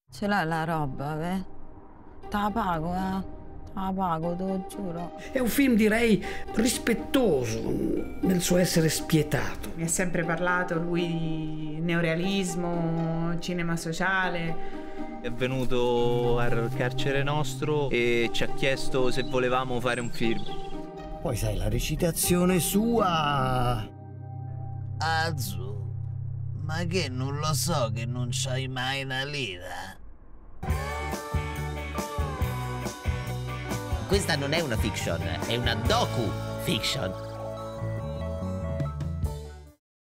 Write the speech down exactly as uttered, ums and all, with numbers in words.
Ce l'hai la roba, eh? Te la pago, eh? Te la pago, te lo giuro. È un film, direi, rispettoso nel suo essere spietato. Mi ha sempre parlato lui di neorealismo, cinema sociale. È venuto al carcere nostro e ci ha chiesto se volevamo fare un film. Poi sai, la recitazione sua... Azu, ma che non lo so che non c'hai mai una lira? Questa non è una fiction, è una docu-fiction.